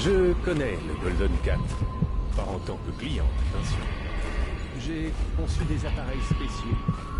Je connais le Golden Cat. Pas en tant que client, attention. J'ai conçu des appareils spéciaux.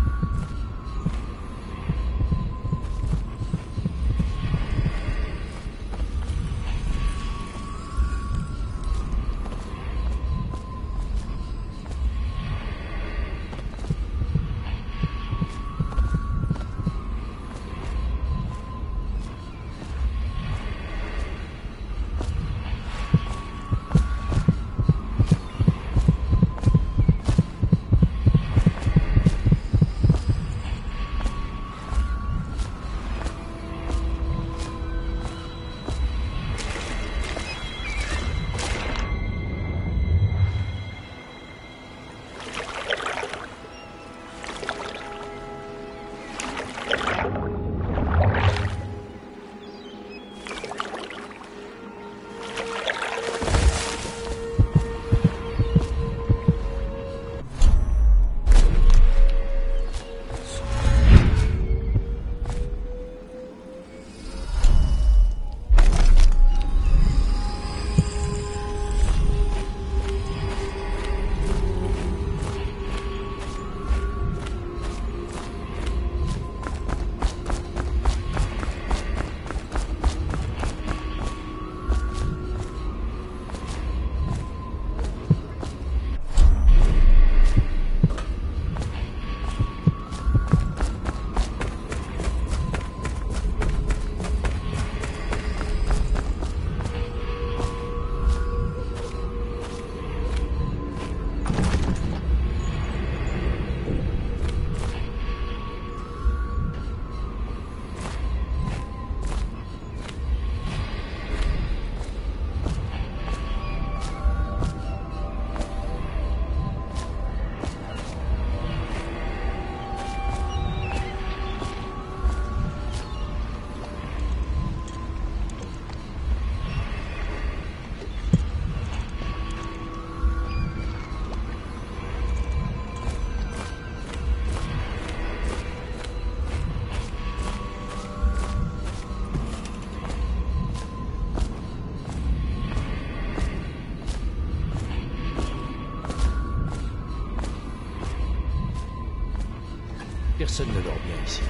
Personne ne dort bien ici.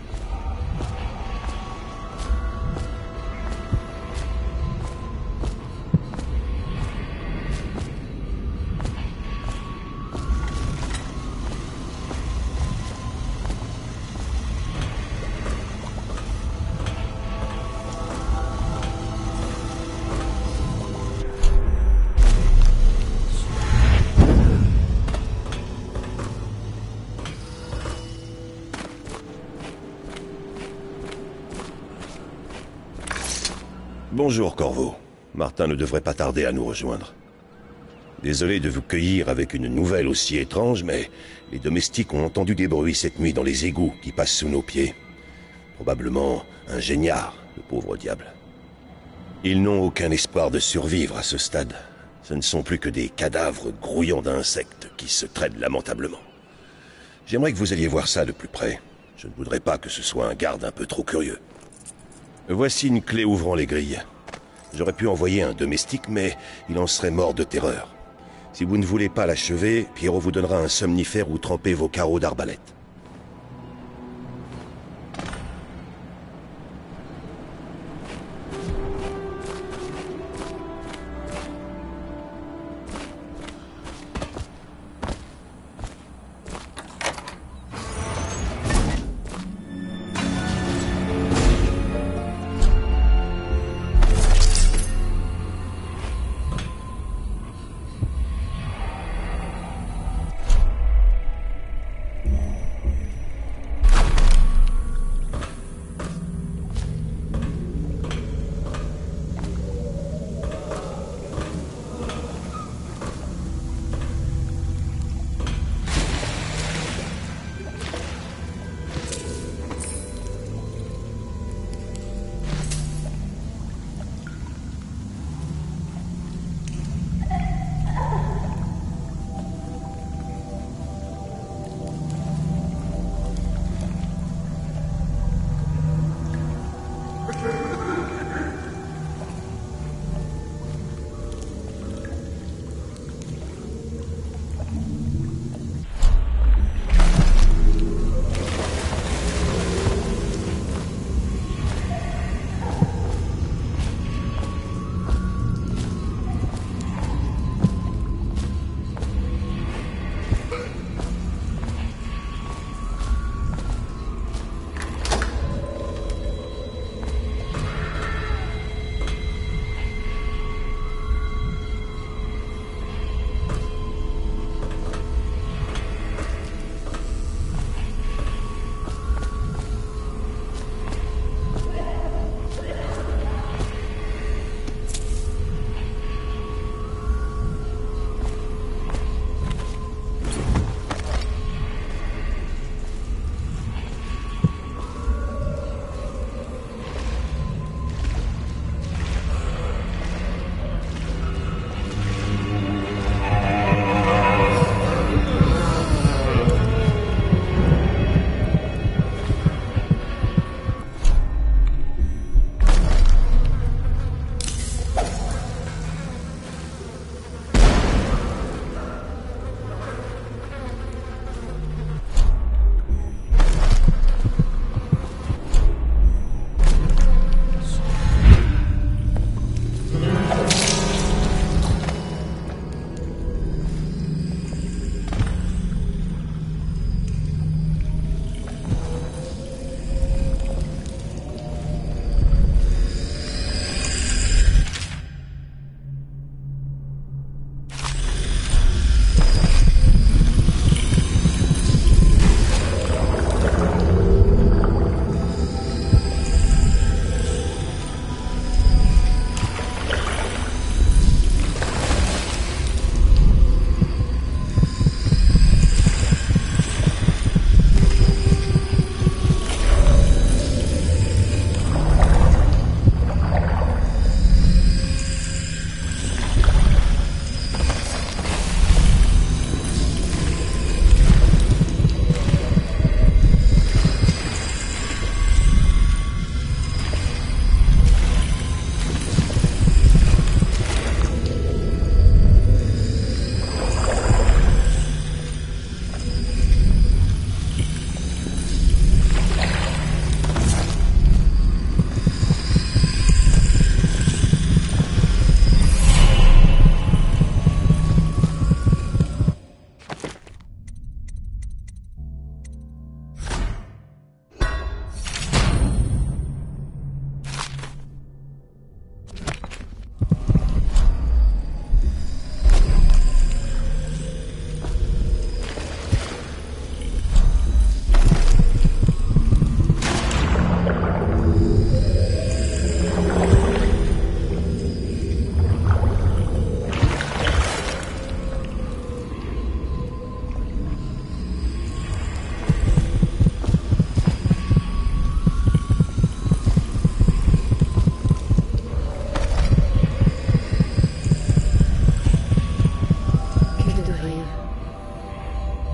Bonjour, Corvo. Martin ne devrait pas tarder à nous rejoindre. Désolé de vous cueillir avec une nouvelle aussi étrange, mais les domestiques ont entendu des bruits cette nuit dans les égouts qui passent sous nos pieds. Probablement un géniard, le pauvre diable. Ils n'ont aucun espoir de survivre à ce stade. Ce ne sont plus que des cadavres grouillants d'insectes qui se traînent lamentablement. J'aimerais que vous alliez voir ça de plus près. Je ne voudrais pas que ce soit un garde un peu trop curieux. Voici une clé ouvrant les grilles. J'aurais pu envoyer un domestique, mais il en serait mort de terreur. Si vous ne voulez pas l'achever, Pierrot vous donnera un somnifère où tremper vos carreaux d'arbalète.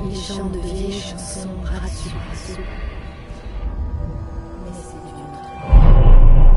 Il chante de vieilles chansons, rassure. Mais c'est une autre.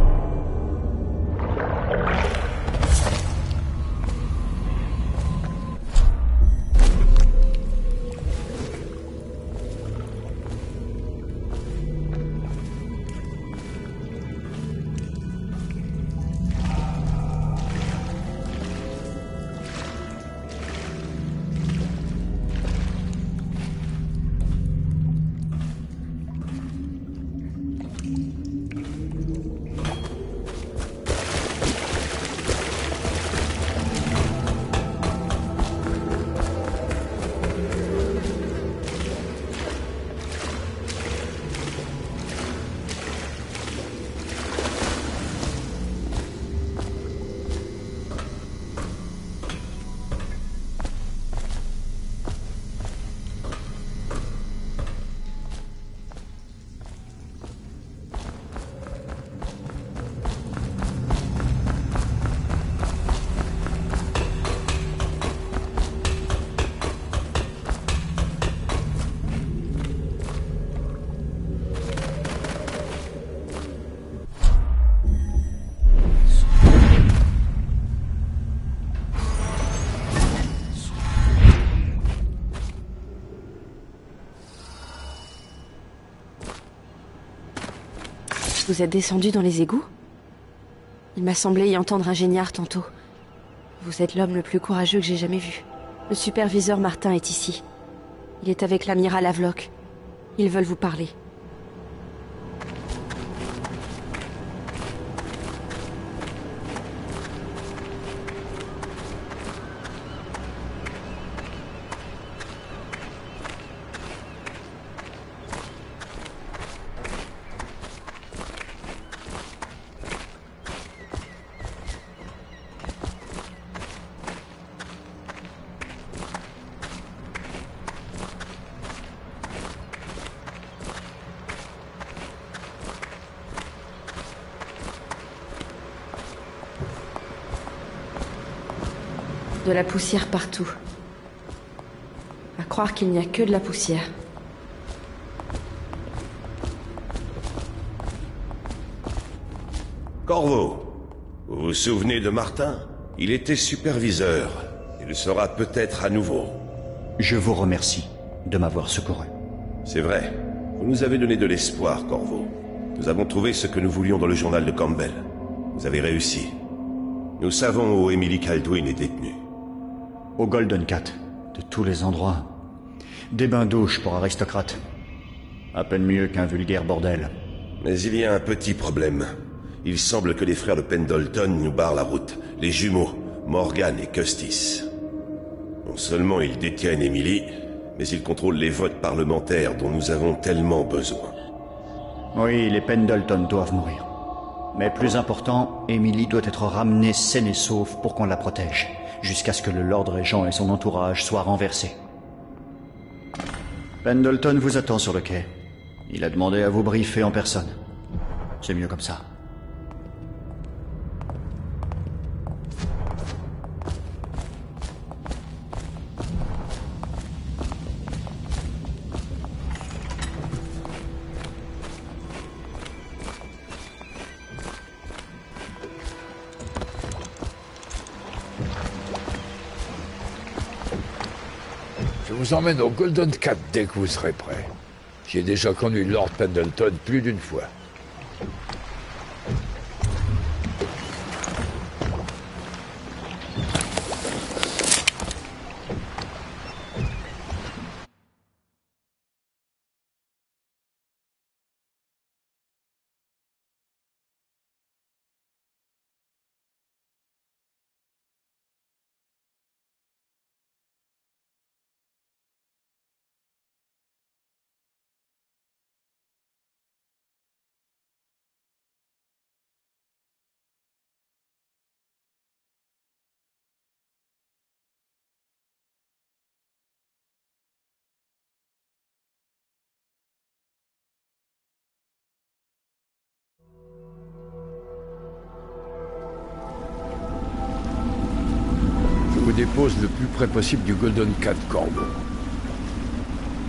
Vous êtes descendu dans les égouts? Il m'a semblé y entendre un géniard tantôt. Vous êtes l'homme le plus courageux que j'ai jamais vu. Le superviseur Martin est ici. Il est avec l'amiral Havelock. Ils veulent vous parler. De la poussière partout. À croire qu'il n'y a que de la poussière. Corvo, vous vous souvenez de Martin? Il était superviseur. Il le sera peut-être à nouveau. Je vous remercie de m'avoir secouru. C'est vrai. Vous nous avez donné de l'espoir, Corvo. Nous avons trouvé ce que nous voulions dans le journal de Campbell. Vous avez réussi. Nous savons où Emily Kaldwin est détenue. Au Golden Cat, de tous les endroits. Des bains-douches pour aristocrates. À peine mieux qu'un vulgaire bordel. Mais il y a un petit problème. Il semble que les frères de Pendleton nous barrent la route. Les jumeaux, Morgan et Custis. Non seulement ils détiennent Emily, mais ils contrôlent les votes parlementaires dont nous avons tellement besoin. Oui, les Pendleton doivent mourir. Mais plus important, Emily doit être ramenée saine et sauve pour qu'on la protège, jusqu'à ce que le Lord Régent et son entourage soient renversés. Pendleton vous attend sur le quai. Il a demandé à vous briefer en personne. C'est mieux comme ça. Je vous emmène au Golden Cat dès que vous serez prêt. J'ai déjà connu Lord Pendleton plus d'une fois. Je vous dépose le plus près possible du Golden Cat, Corvo.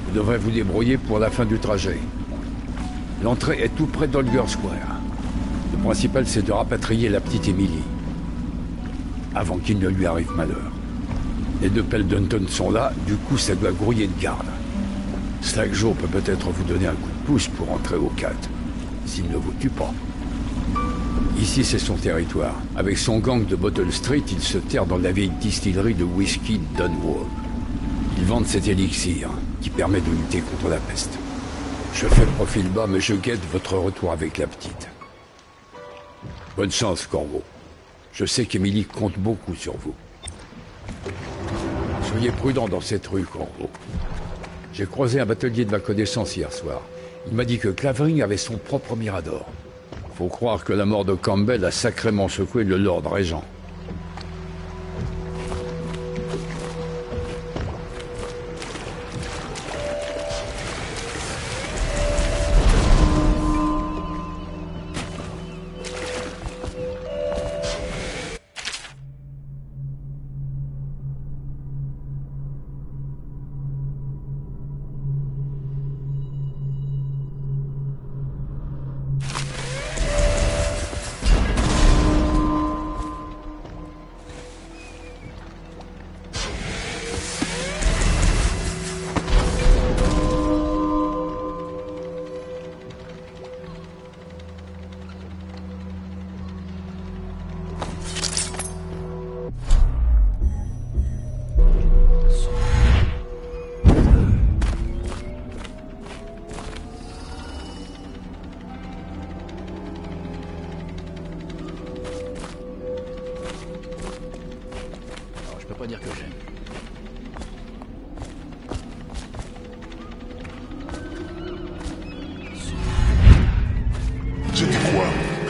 Vous devrez vous débrouiller pour la fin du trajet. L'entrée est tout près d'Holger Square. Le principal, c'est de rapatrier la petite Emily. Avant qu'il ne lui arrive malheur. Les deux Pendleton sont là, du coup ça doit grouiller de garde. Slack Joe peut peut-être vous donner un coup de pouce pour entrer au 4, s'il ne vous tue pas. Ici c'est son territoire. Avec son gang de Bottle Street, il se terre dans la vieille distillerie de whisky Dunwall. Ils vendent cet élixir, qui permet de lutter contre la peste. Je fais profil bas, mais je guette votre retour avec la petite. Bonne chance, Corvo. Je sais qu'Emily compte beaucoup sur vous. Soyez prudent dans cette rue, Corvo. J'ai croisé un batelier de ma connaissance hier soir. Il m'a dit que Clavering avait son propre mirador. Faut croire que la mort de Campbell a sacrément secoué le Lord Régent. Pas dire que j'aime. C'était quoi?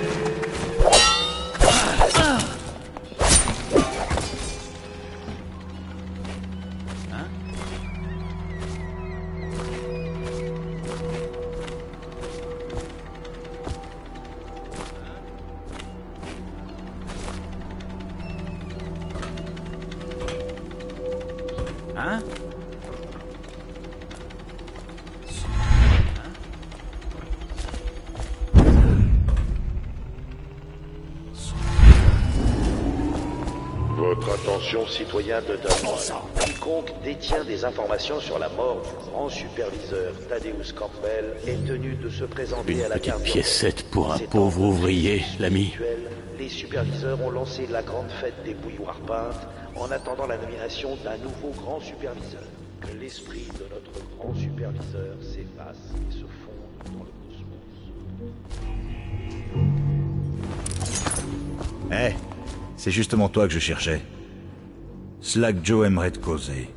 Hein? Votre attention, citoyens de Dunwall. Quiconque détient des informations sur la mort du grand superviseur Thaddeus Campbell est tenu de se présenter Une à la petite garde. piécette pour un C'est pauvre en ouvrier, l'ami. rituel, les superviseurs ont lancé la grande fête des bouilloires peintes en attendant la nomination d'un nouveau grand superviseur. Que l'esprit de notre grand superviseur s'efface et se fonde dans le cosmos. Eh, c'est justement toi que je cherchais. Slack Joe aimerait te causer.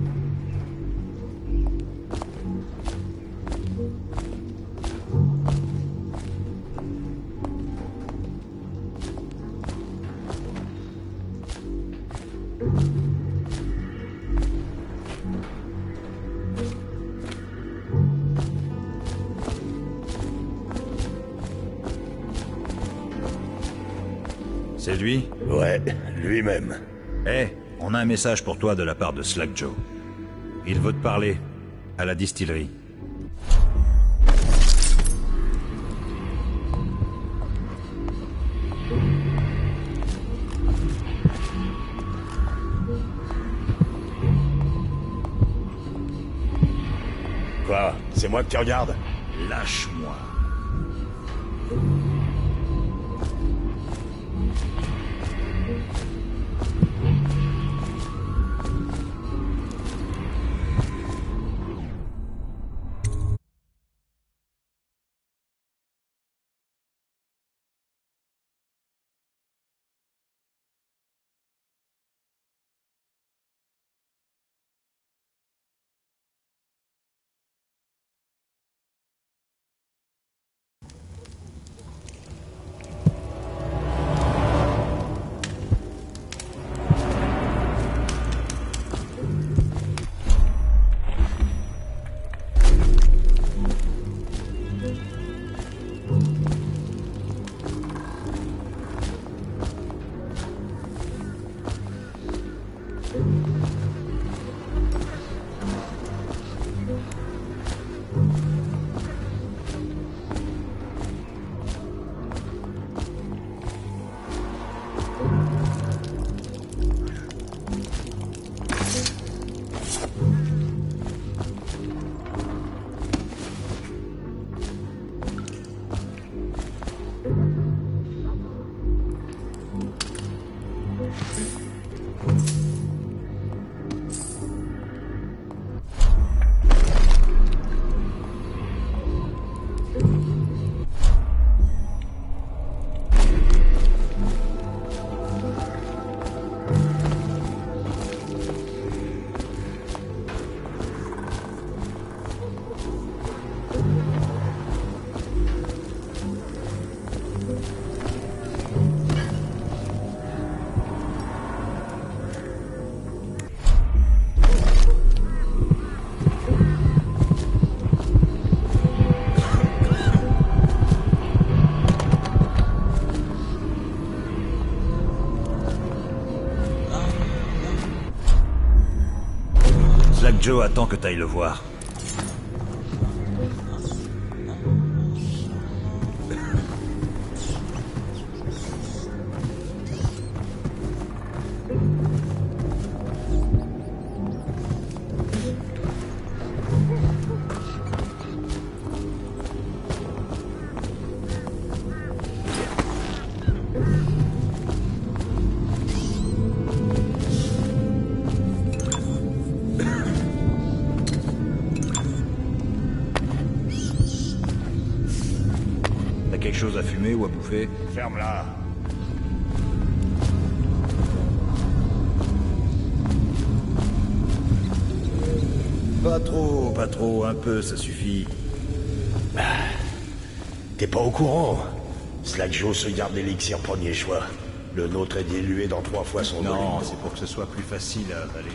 C'est lui? Ouais, lui-même. Eh, on a un message pour toi de la part de Slack Joe. Il veut te parler, à la distillerie. Quoi? C'est moi que tu regardes? Lâche-moi. Slack Joe attend que t'ailles le voir. T'as quelque chose à fumer ou à bouffer? Ferme-la. Pas trop, un peu, ça suffit. T'es pas au courant? Slack Joe se garde l'élixir premier choix. Le nôtre est dilué dans 3 fois son volume. Non, c'est pour que ce soit plus facile à avaler.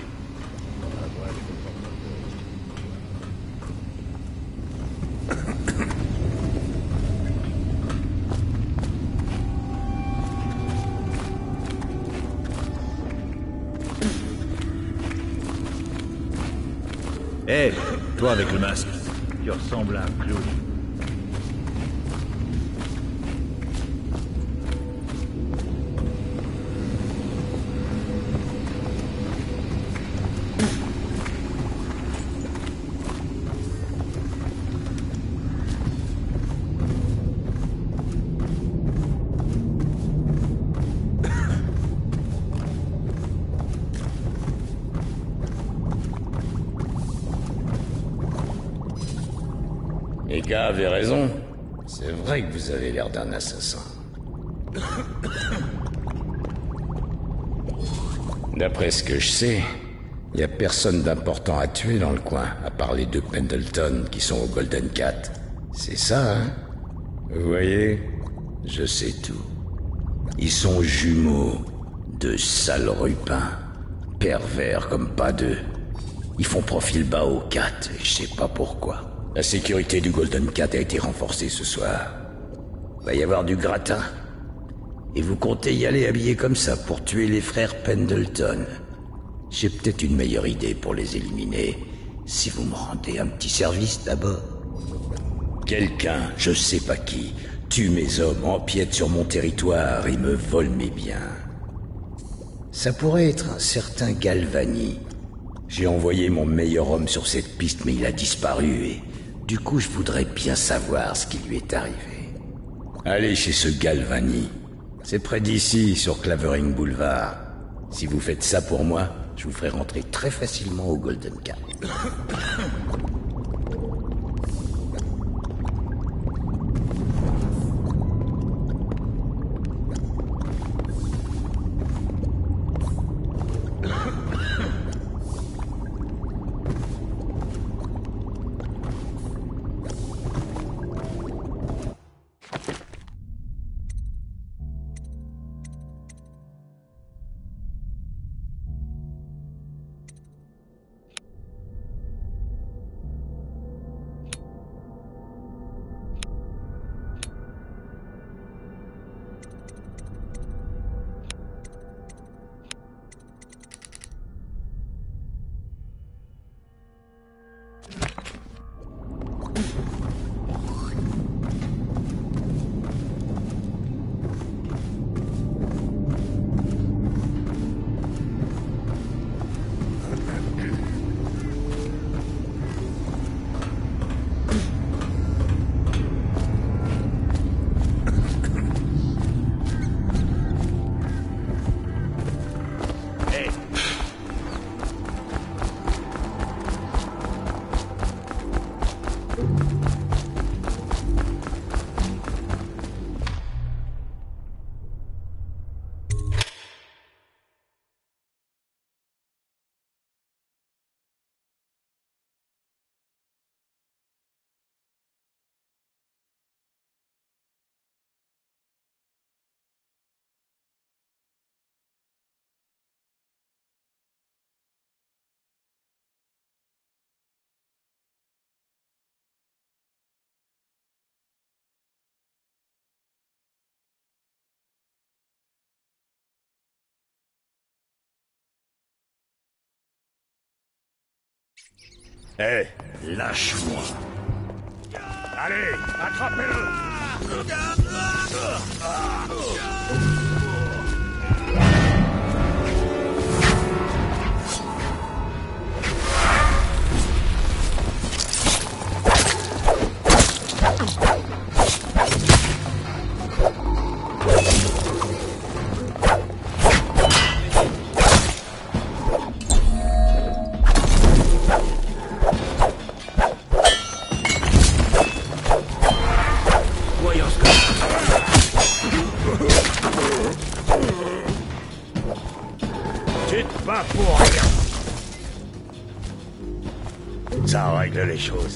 Hé, toi avec le masque, tu ressembles à un clown. Les gars avaient raison. C'est vrai que vous avez l'air d'un assassin. D'après ce que je sais, il n'y a personne d'important à tuer dans le coin, à part les 2 Pendleton qui sont au Golden Cat. C'est ça, hein? Vous voyez? Je sais tout. Ils sont jumeaux. 2 sales rupins. Pervers comme pas deux. Ils font profil bas au Cat, et je sais pas pourquoi. La sécurité du Golden Cat a été renforcée ce soir. Va y avoir du gratin. Et vous comptez y aller habillé comme ça pour tuer les frères Pendleton. J'ai peut-être une meilleure idée pour les éliminer, si vous me rendez un petit service d'abord. Quelqu'un, je sais pas qui, tue mes hommes, empiète sur mon territoire et me vole mes biens. Ça pourrait être un certain Galvani. J'ai envoyé mon meilleur homme sur cette piste, mais il a disparu et... Du coup, je voudrais bien savoir ce qui lui est arrivé. Allez chez ce Galvani. C'est près d'ici, sur Clavering Boulevard. Si vous faites ça pour moi, je vous ferai rentrer très facilement au Golden Cat. Hé, lâche-moi. Allez, attrapez-le! Voyons ce que... Tu te bats pour rien! Ça règle les choses.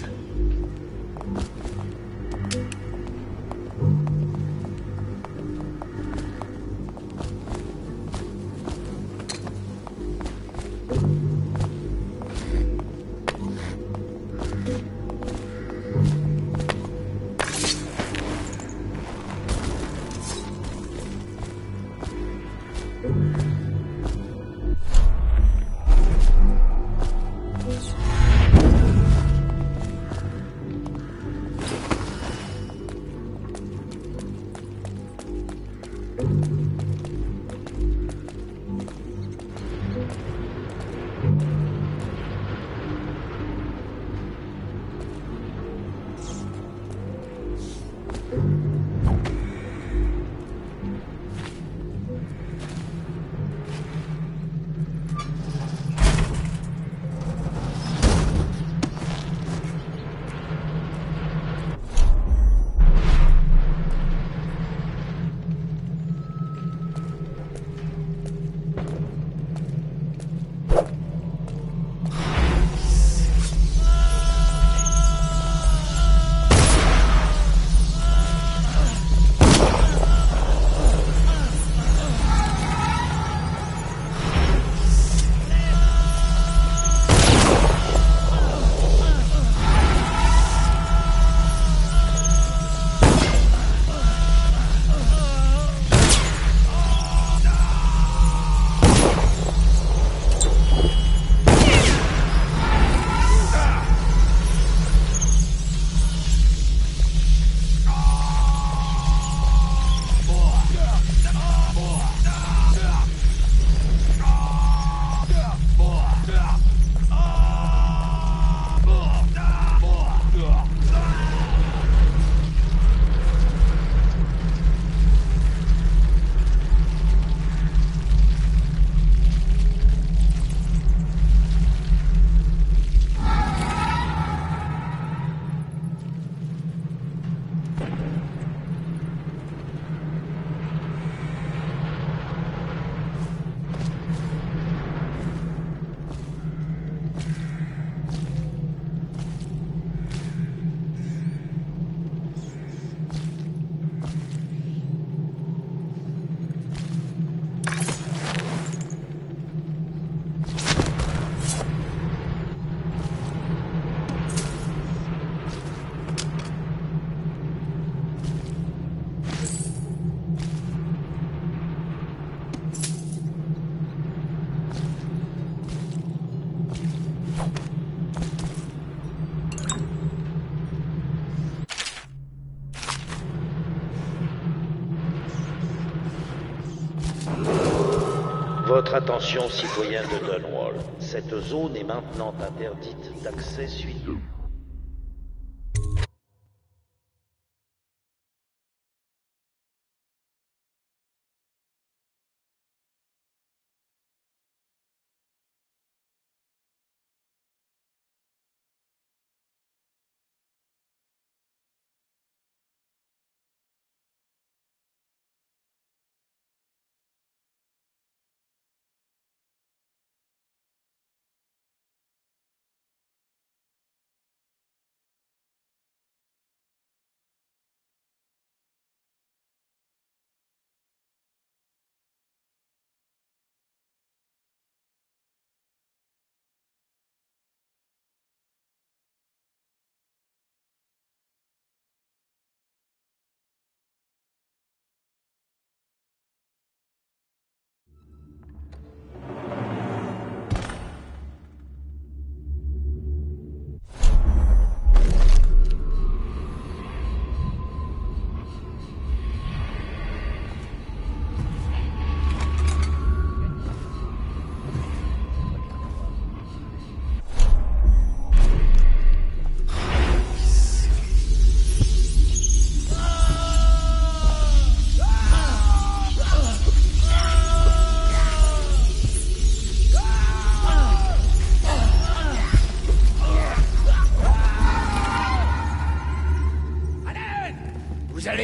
Votre attention, citoyens de Dunwall. Cette zone est maintenant interdite d'accès suite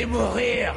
allez mourir.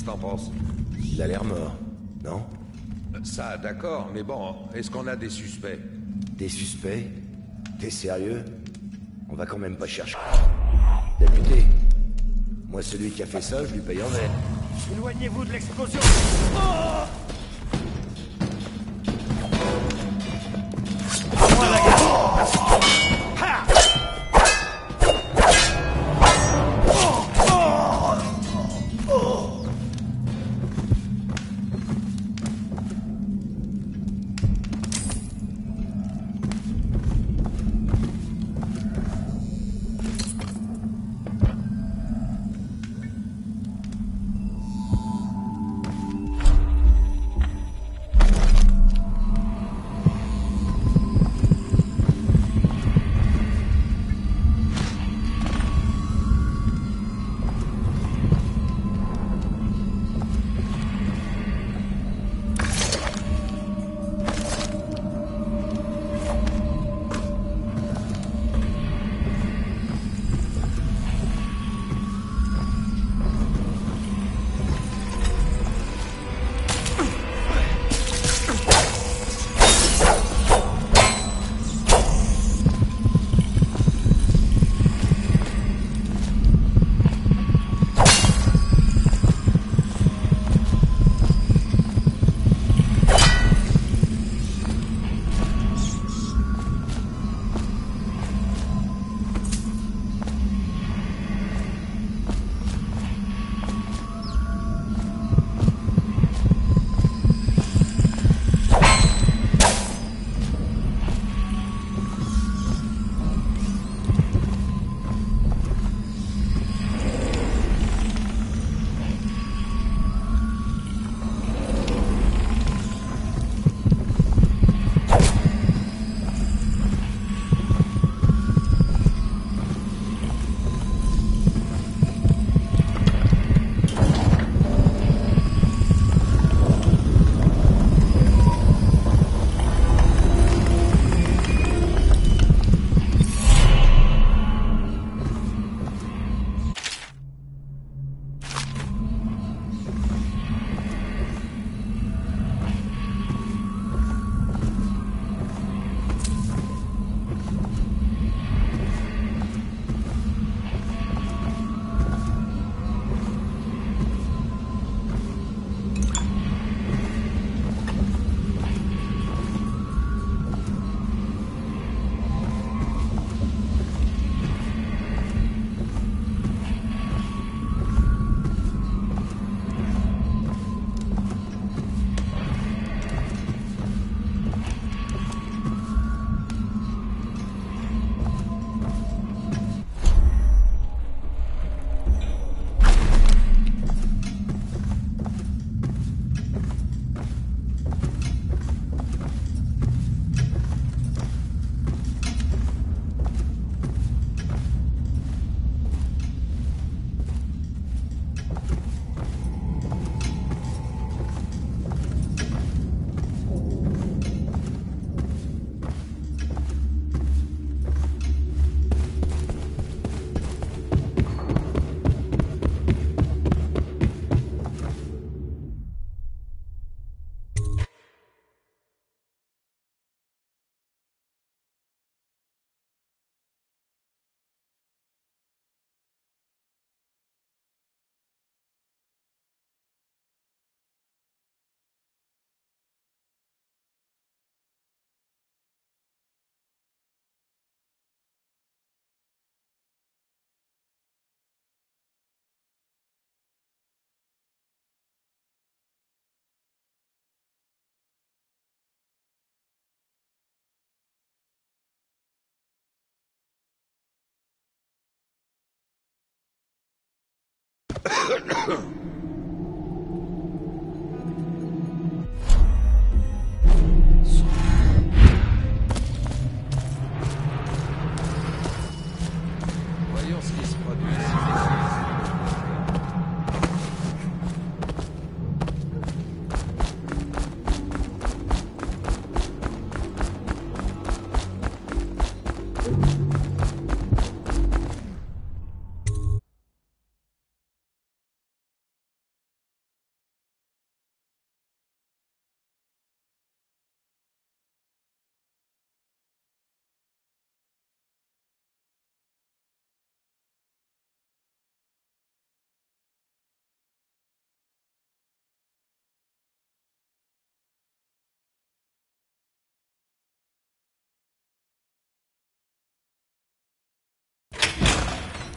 Qu'est-ce que t'en penses? Il a l'air mort, non? Ça, d'accord, mais bon, est-ce qu'on a des suspects? Des suspects? T'es sérieux? On va quand même pas chercher. Député, moi celui qui a fait ça, je lui paye en verre. Éloignez-vous de l'explosion.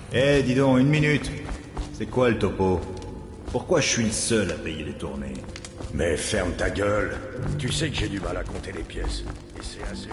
Eh, dis donc, une minute. C'est quoi le topo? Pourquoi je suis le seul à payer les tournées? Mais ferme ta gueule. Tu sais que j'ai du mal à compter les pièces. Et c'est assez...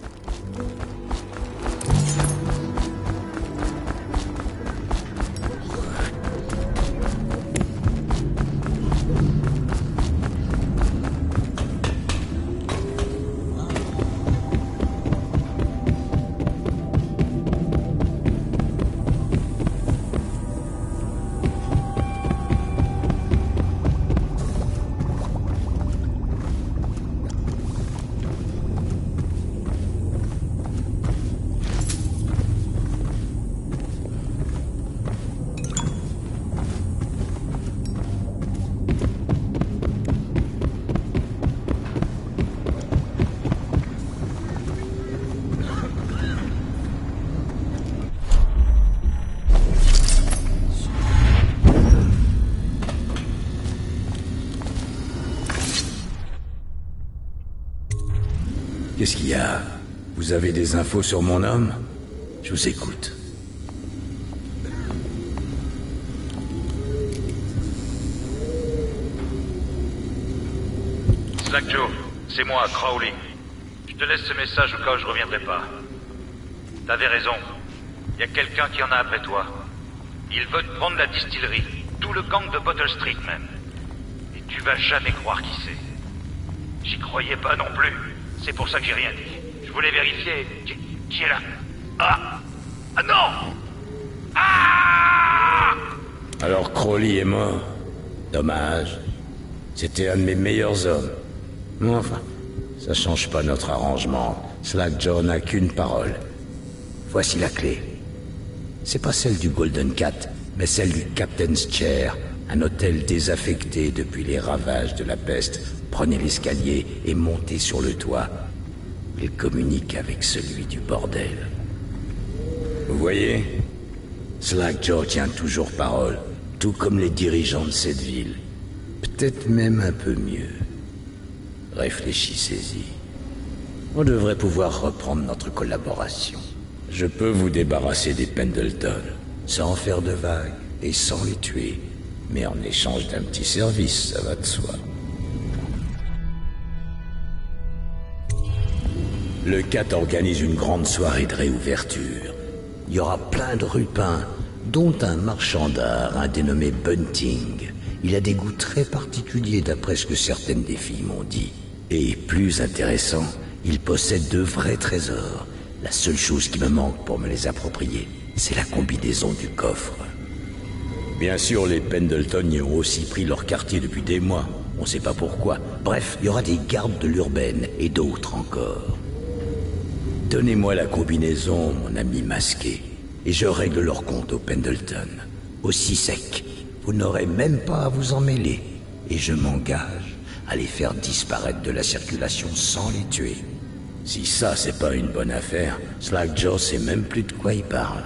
Qu'est-ce qu'il y a? Vous avez des infos sur mon homme? Je vous écoute. Slack Joe, c'est moi, Crowley. Je te laisse ce message au cas où je reviendrai pas. T'avais raison. Il y a quelqu'un qui en a après toi. Il veut te prendre la distillerie. Tout le gang de Bottle Street même. Et tu vas jamais croire qui c'est. J'y croyais pas non plus. C'est pour ça que j'ai rien dit. Je voulais vérifier. Qui est là? Ah! Ah non! Ah! Alors Crowley est mort. Dommage. C'était un de mes meilleurs hommes. Mais enfin, ça change pas notre arrangement. Slack Joe n'a qu'une parole. Voici la clé. C'est pas celle du Golden Cat, mais celle du Captain's Chair, un hôtel désaffecté depuis les ravages de la peste. Prenez l'escalier et montez sur le toit. Il communique avec celui du bordel. Vous voyez? Slack Joe tient toujours parole, tout comme les dirigeants de cette ville. Peut-être même un peu mieux. Réfléchissez-y. On devrait pouvoir reprendre notre collaboration. Je peux vous débarrasser des Pendleton, sans faire de vagues et sans les tuer. Mais en échange d'un petit service, ça va de soi. Le CAT organise une grande soirée de réouverture. Il y aura plein de rupins, dont un marchand d'art, un dénommé Bunting. Il a des goûts très particuliers d'après ce que certaines des filles m'ont dit. Et plus intéressant, il possède de vrais trésors. La seule chose qui me manque pour me les approprier, c'est la combinaison du coffre. Bien sûr, les Pendleton y ont aussi pris leur quartier depuis des mois. On sait pas pourquoi. Bref, il y aura des gardes de l'urbaine et d'autres encore. Donnez-moi la combinaison, mon ami masqué, et je règle leur compte aux Pendleton. Aussi sec, vous n'aurez même pas à vous en mêler. Et je m'engage à les faire disparaître de la circulation sans les tuer. Si ça, c'est pas une bonne affaire, Slack Joe sait même plus de quoi il parle.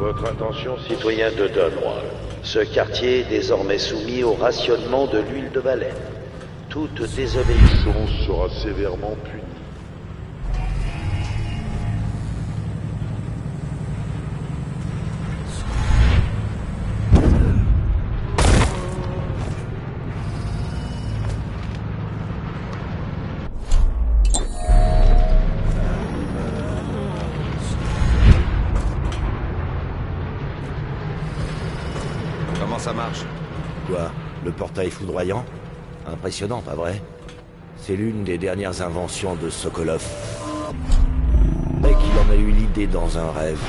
Votre attention, citoyens de Dunwall. Ce quartier est désormais soumis au rationnement de l'huile de baleine. Toute désobéissance sera sévèrement punie. Comment ça marche? Quoi? Le portail foudroyant? Impressionnant, pas vrai? C'est l'une des dernières inventions de Sokolov. Et qu'il en a eu l'idée dans un rêve.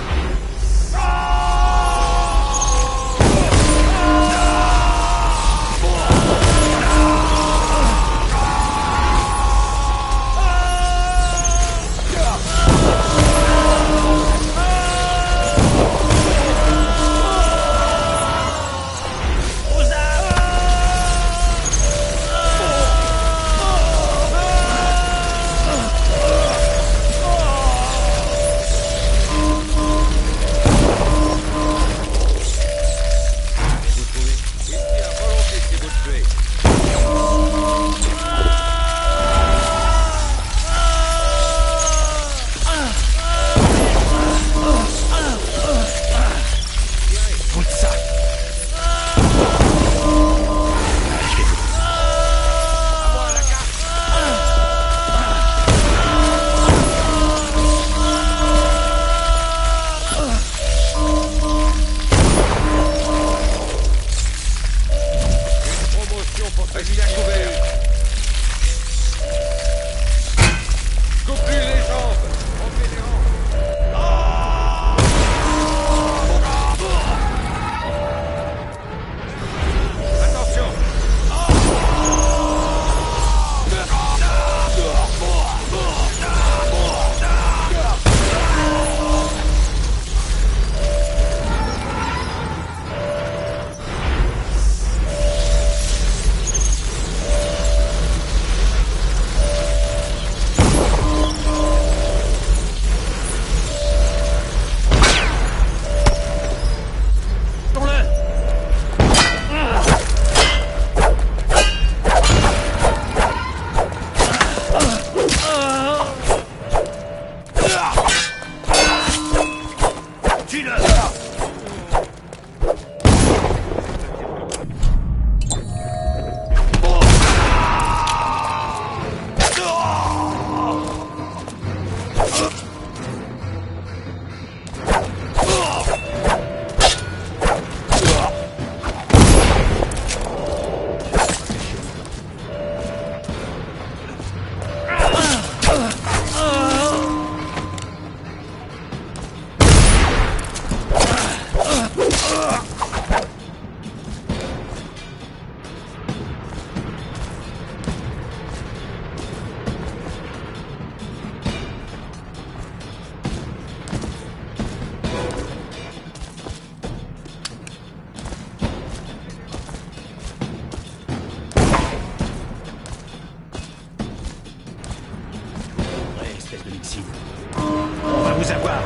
On va vous avoir.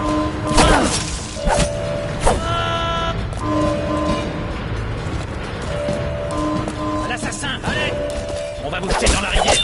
L'assassin, allez! On va vous jeter dans la rivière.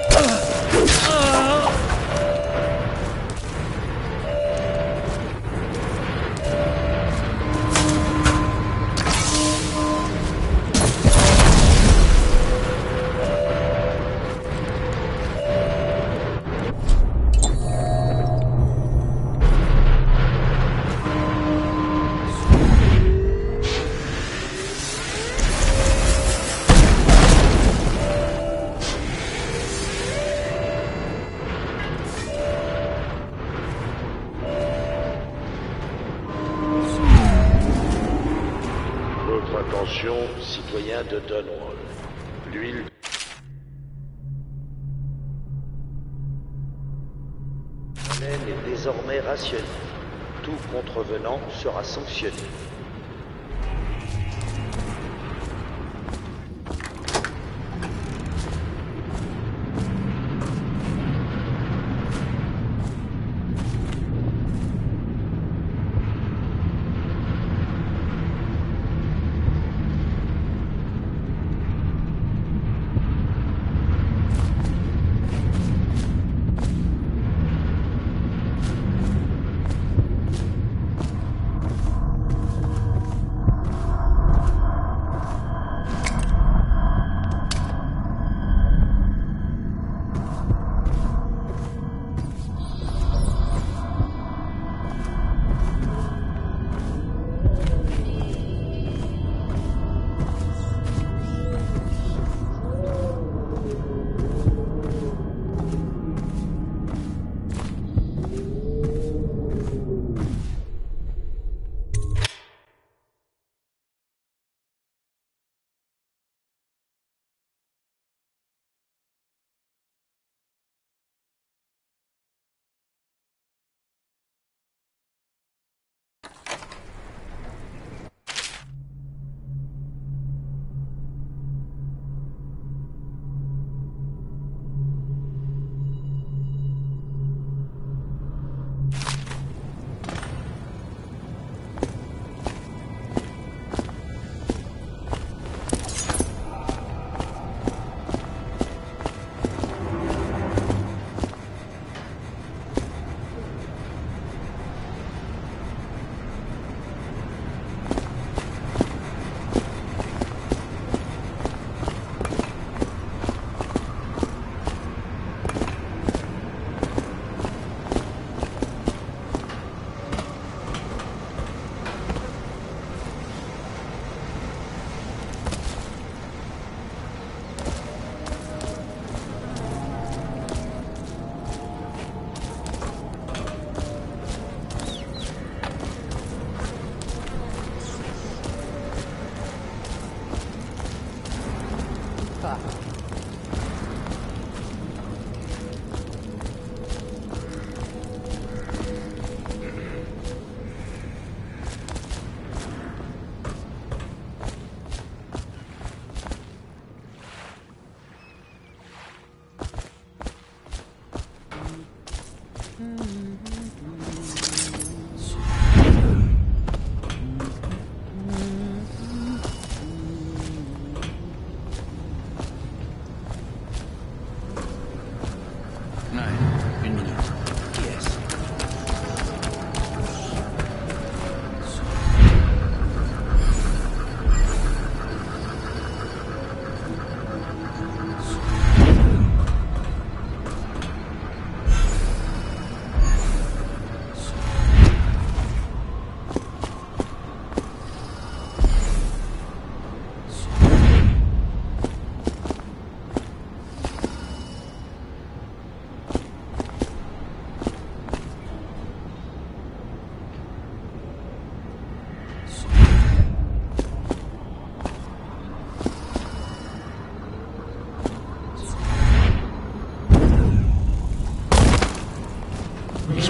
Attention, citoyens de Dunwall. L'huile est désormais rationnée. Tout contrevenant sera sanctionné.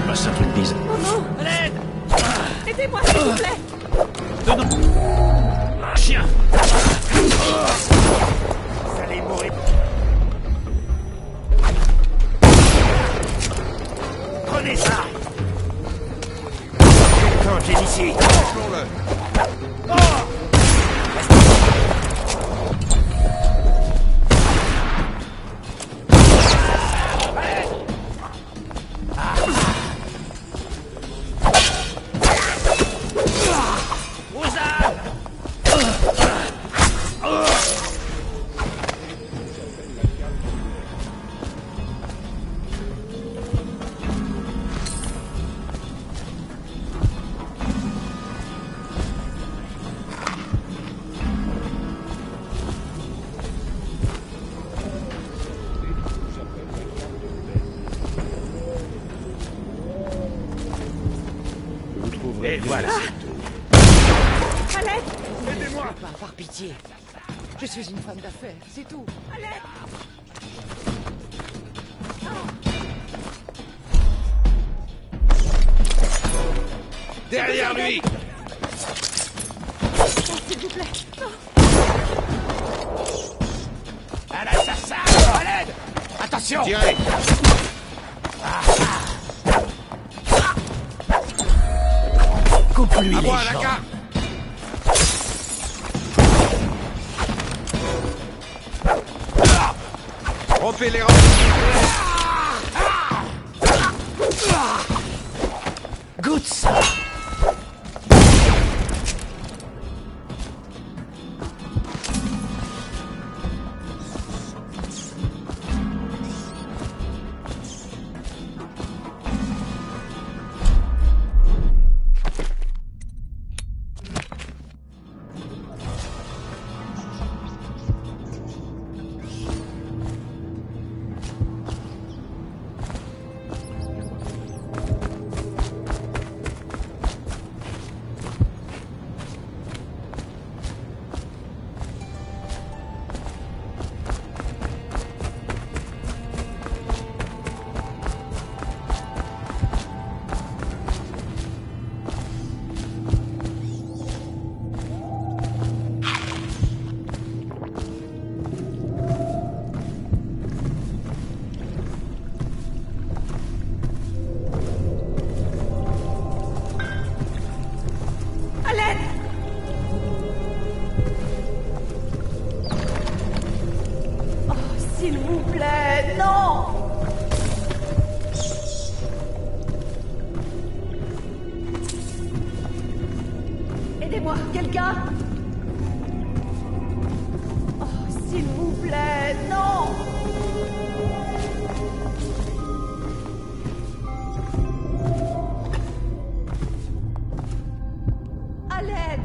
fasse un truc bizarre. Oh non! À l'aide! Aidez-moi, s'il vous plaît! Chien! Vous allez mourir. Prenez ça! Quand j'ai ici. Et voilà. À l'aide! Aidez-moi! Par pitié. Je suis une femme d'affaires, c'est tout. À l'aide! Derrière lui! Oh, s'il vous plaît! Non! À l'assassin! À l'aide! Attention! Tirez! Coupe-lui À les moi, la jambes. carte! Rompez les rangs! Goûte ça. S'il vous plaît, non! Aidez-moi, quelqu'un! Oh, s'il vous plaît, non! À l'aide!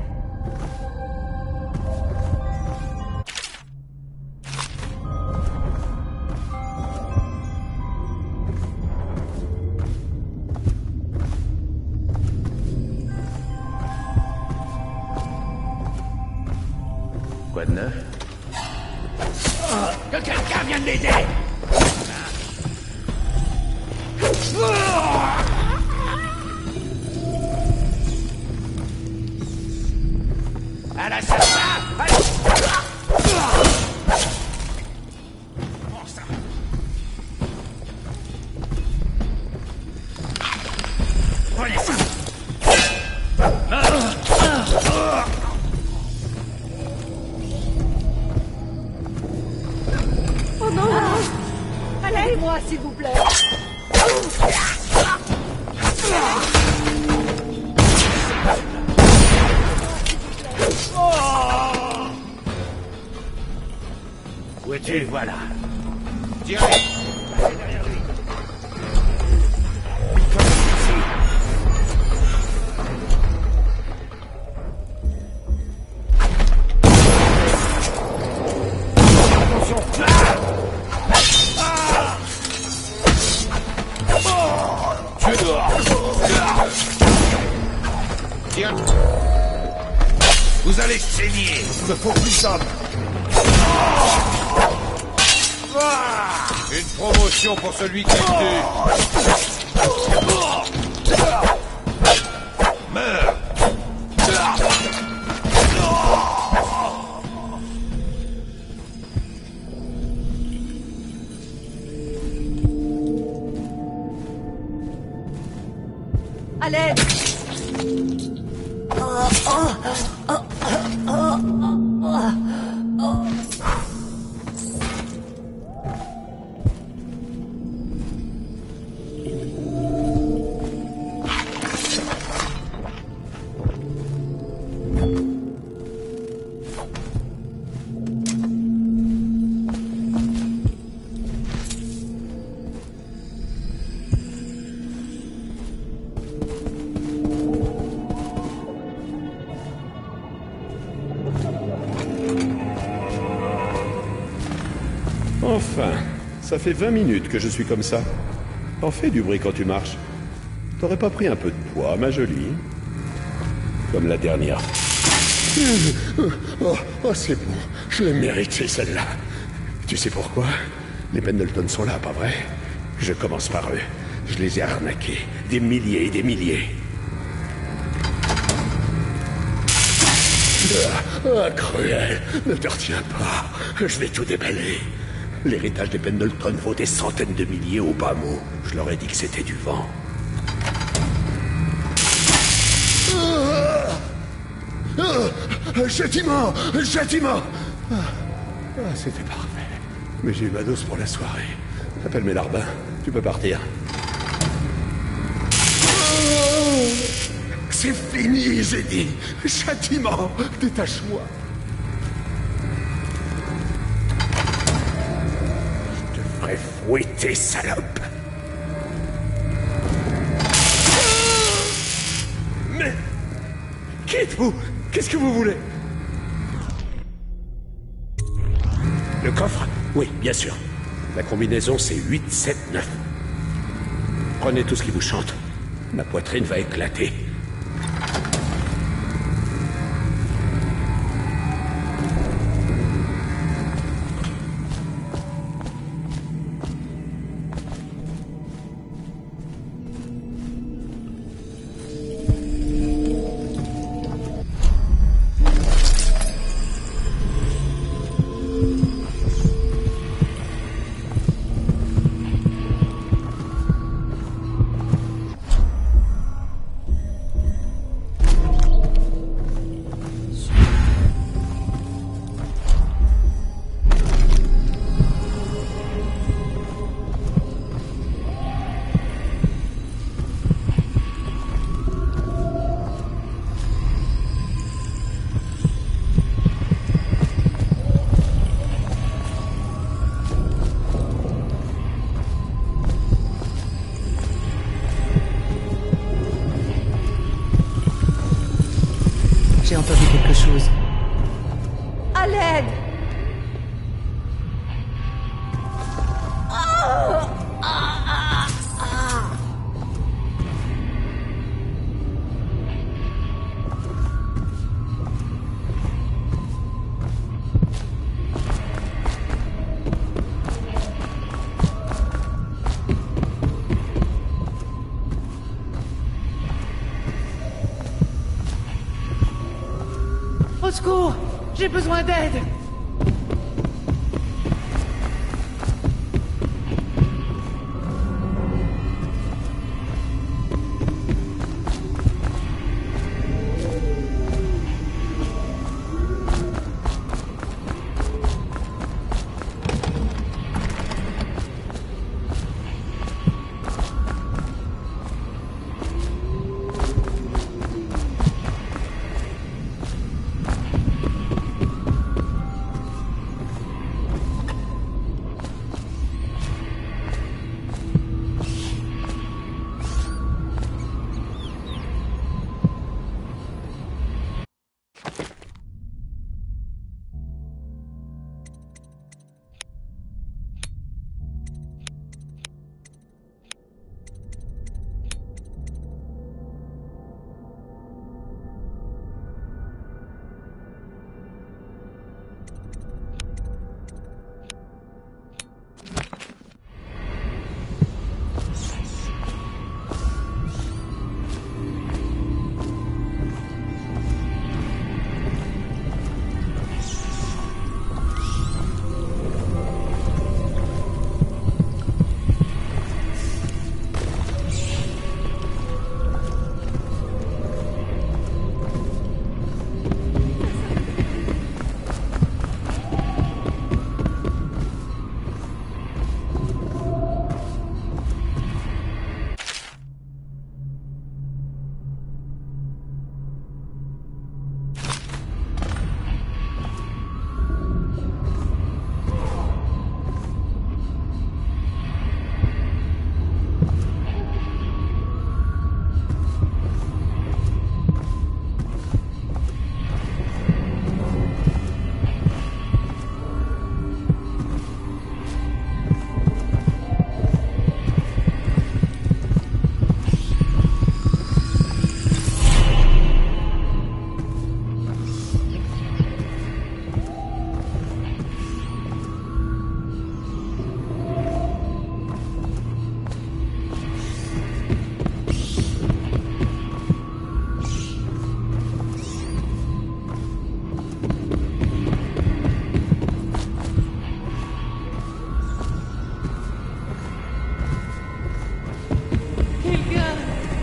Quoi de neuf? Que quelqu'un vienne m'aider. À l'assassin! Prenez ça. Oh non! Allez-moi, s'il vous plaît! Où es-tu? Voilà. Tirez! Derrière lui. Tu es dehors! Tiens! Vous allez saigner! Il me faut plus d'hommes! Une promotion pour celui qui a été... À l'aide! Enfin, ça fait 20 minutes que je suis comme ça. T'en fais du bruit quand tu marches. T'aurais pas pris un peu de poids, ma jolie? Comme la dernière. Oh, c'est bon. Je l'ai méritée, celle-là. Tu sais pourquoi? Les Pendleton sont là, pas vrai? Je commence par eux. Je les ai arnaqués. Des milliers et des milliers. Cruel. Ne te retiens pas. Je vais tout déballer. L'héritage des Pendleton vaut des centaines de milliers au bas mot. Je leur ai dit que c'était du vent. Châtiment! Châtiment! C'était parfait. Mais j'ai eu ma dose pour la soirée. Appelle mes larbins. Tu peux partir. C'est fini, j'ai dit. Châtiment! Détache-moi. Je devrais fouetter, salope. Mais... qui êtes-vous? Qu'est-ce que vous voulez? Le coffre? Oui, bien sûr. La combinaison, c'est 8, 7, 9. Prenez tout ce qui vous chante. Ma poitrine va éclater. J'ai entendu quelque chose. À l'aide! Au secours! J'ai besoin d'aide!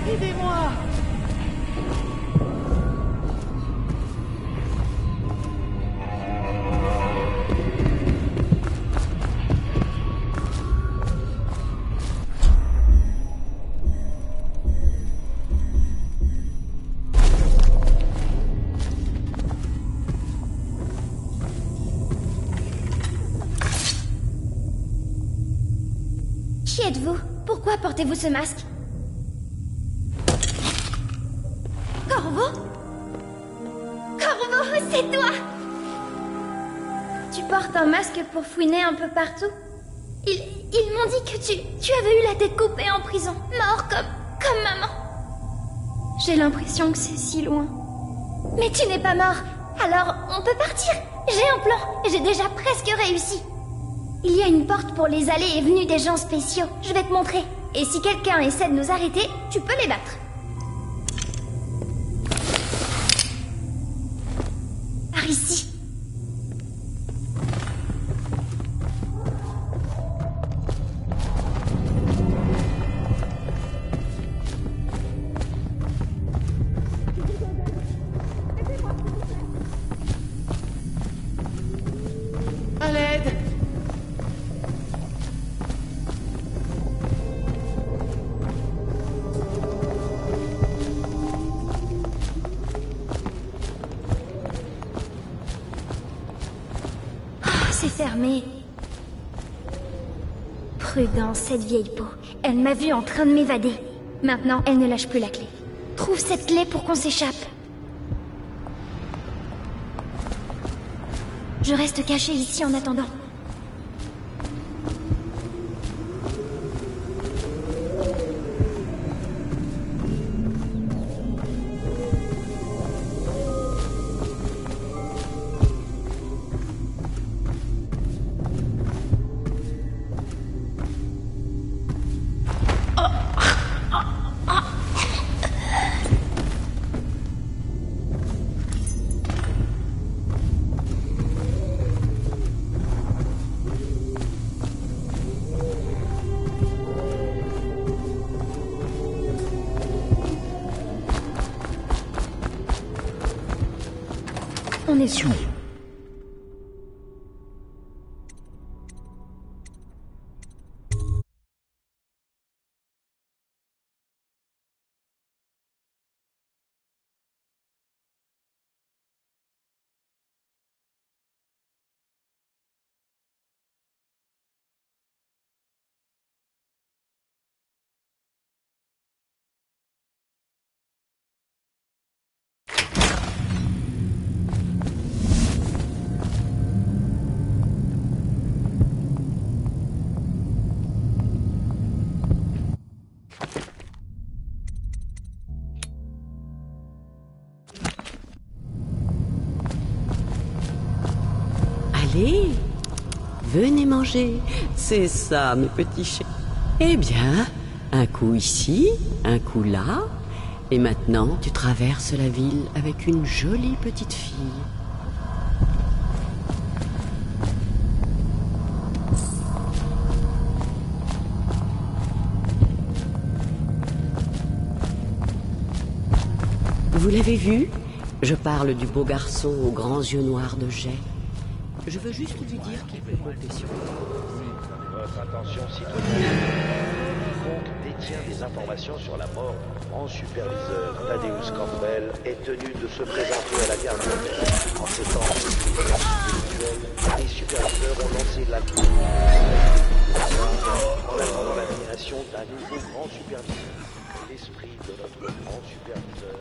Aidez-moi! Qui êtes-vous? Pourquoi portez-vous ce masque? Corvo? Corvo, c'est toi! Tu portes un masque pour fouiner un peu partout? Ils m'ont dit que tu avais eu la tête coupée en prison, mort comme maman. J'ai l'impression que c'est si loin. Mais tu n'es pas mort, alors on peut partir. J'ai un plan, et j'ai déjà presque réussi. Il y a une porte pour les allées et venues des gens spéciaux. Je vais te montrer. Et si quelqu'un essaie de nous arrêter, tu peux les battre. Par ici. À l'aide! C'est fermé. Prudence, cette vieille peau. Elle m'a vu en train de m'évader. Maintenant, elle ne lâche plus la clé. Trouve cette clé pour qu'on s'échappe. Je reste caché ici en attendant. On est sûr. Allez, venez manger. C'est ça, mes petits chiens. Eh bien, un coup ici, un coup là. Et maintenant, tu traverses la ville avec une jolie petite fille. Vous l'avez vu? Je parle du beau garçon aux grands yeux noirs de jet. Je veux juste lui dire qu'il peut compter sur moi. Votre attention, citoyen. Quiconque détient des informations sur la mort du grand superviseur Thaddeus Campbell est tenu de se présenter à la garde d'honneur. En ces temps spirituels, les superviseurs ont lancé la en attendant la nomination d'un nouveau grand superviseur. L'esprit de notre grand superviseur.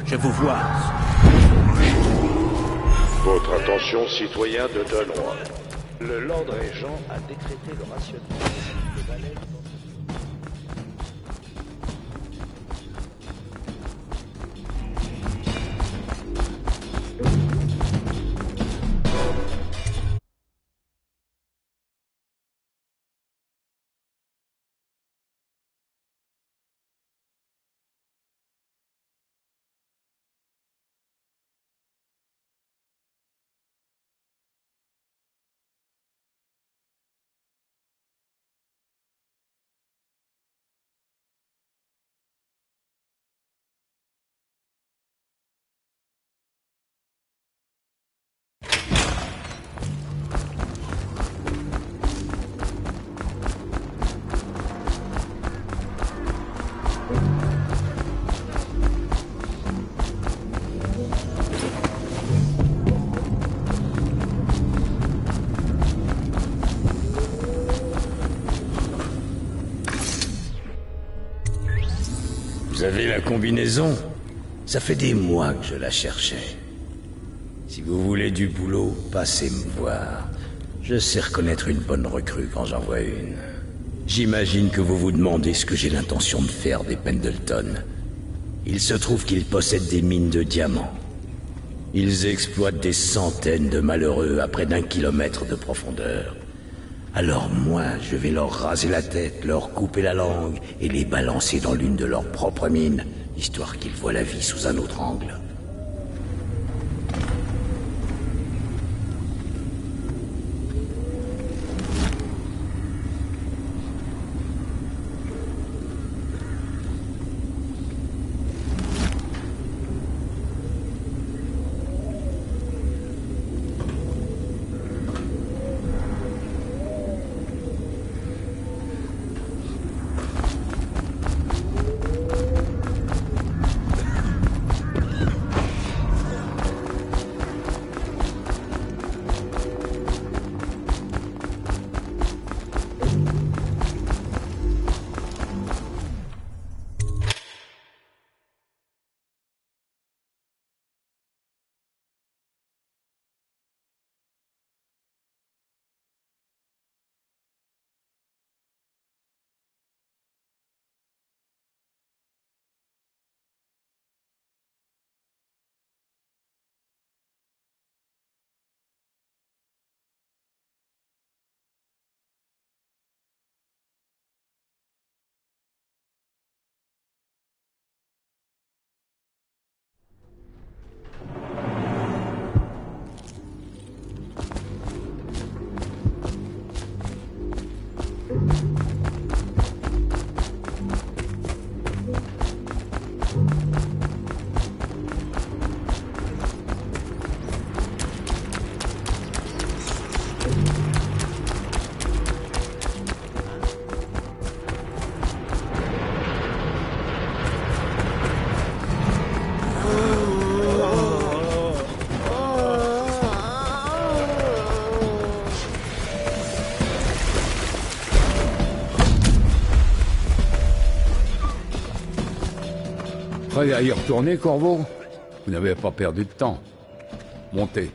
Je vous vois. Votre attention, citoyens de Dunroy. Le Lord Régent a décrété le rationnement de baleines. Vous avez la combinaison? Ça fait des mois que je la cherchais. Si vous voulez du boulot, passez me voir. Je sais reconnaître une bonne recrue quand j'en vois une. J'imagine que vous vous demandez ce que j'ai l'intention de faire des Pendleton. Il se trouve qu'ils possèdent des mines de diamants. Ils exploitent des centaines de malheureux à près d'1 kilomètre de profondeur. Alors moi, je vais leur raser la tête, leur couper la langue et les balancer dans l'une de leurs propres mines, histoire qu'ils voient la vie sous un autre angle. Prêt à y retourner, Corvo? Vous n'avez pas perdu de temps. Montez.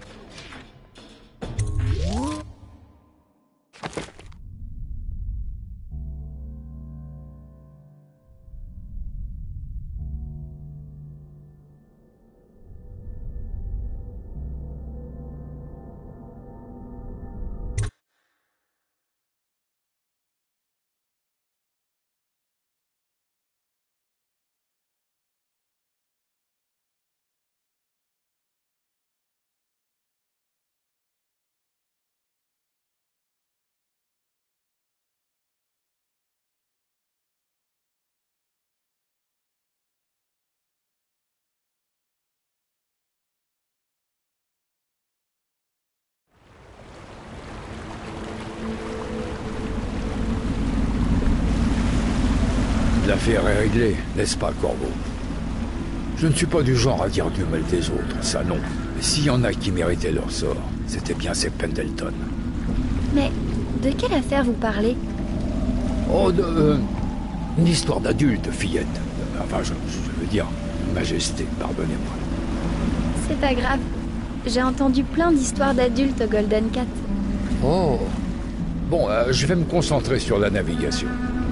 L'affaire est réglée, n'est-ce pas, Corvo? Je ne suis pas du genre à dire du mal des autres, ça non. Mais s'il y en a qui méritaient leur sort, c'était bien ces Pendleton. Mais de quelle affaire vous parlez? Oh, une histoire d'adulte, fillette. Enfin, je veux dire, Majesté, pardonnez-moi. C'est pas grave. J'ai entendu plein d'histoires d'adultes au Golden Cat. Oh. Bon, je vais me concentrer sur la navigation.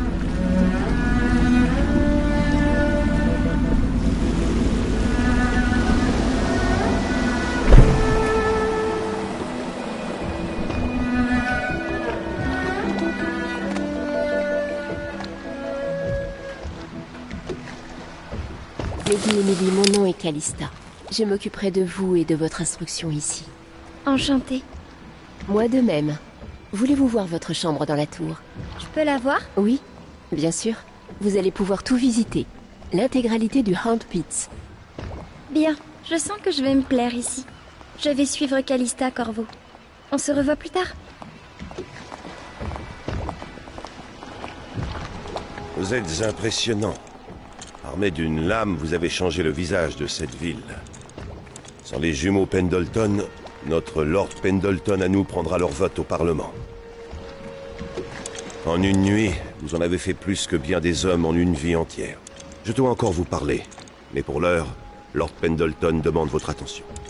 Lady Emily, mon nom est Callista. Je m'occuperai de vous et de votre instruction ici. Enchantée. Moi de même. Voulez-vous voir votre chambre dans la tour? Je peux la voir? Oui, bien sûr. Vous allez pouvoir tout visiter. L'intégralité du Hound Pits. Bien, je sens que je vais me plaire ici. Je vais suivre Callista, Corvo. On se revoit plus tard. Vous êtes impressionnant. Armé d'une lame, vous avez changé le visage de cette ville. Sans les jumeaux Pendleton, notre Lord Pendleton à nous prendra leur vote au Parlement. En une nuit, vous en avez fait plus que bien des hommes en une vie entière. Je dois encore vous parler, mais pour l'heure, Lord Pendleton demande votre attention.